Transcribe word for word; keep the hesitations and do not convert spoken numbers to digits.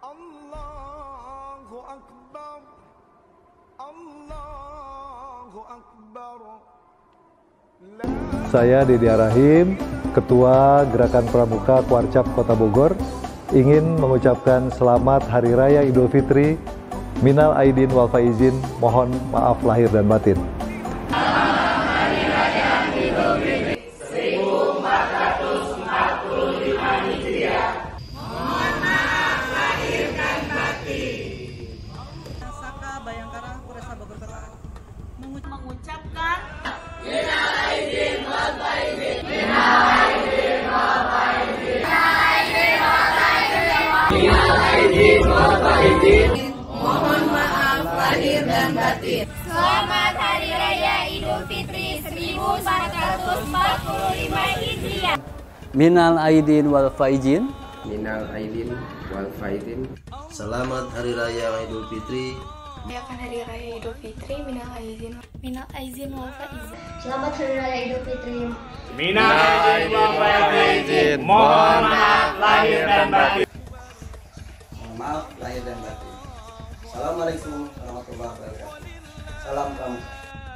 Allahu Akbar, Allahu Akbar. Saya Dedi Arahim, Ketua Gerakan Pramuka Kuarcap Kota Bogor, ingin mengucapkan selamat Hari Raya Idul Fitri, Minal Aidin wal Faizin, mohon maaf lahir dan batin. Selamat Hari Raya Idul Fitri seribu empat ratus empat puluh lima Hijriah. Mohon maaf lahir dan batin. Saka Bayangkara Polresta Bogor Kota mengucapkan Minal Aidin wal Faizin. Minal Aidin wal Faizin. Minal Aidin wal Faizin. Mohon maaf lahir dan batin. Selamat Hari Raya Idul Fitri seribu empat ratus empat puluh lima Hijriah. Minal Aidin wal Faizin. Minal Aidin wal Faizin. Selamat Hari Raya Idul Fitri. Merayakan Hari Raya Idul Fitri, Minal Aidin, Minal Aidin wal Faizin. Selamat Hari Raya Idul Fitri. Minal Aidin wal Faizin. Mohon maaf lahir dan batin. Mohon maaf lahir dan batin. Assalamualaikum warahmatullahi wabarakatuh. Salam pramuka.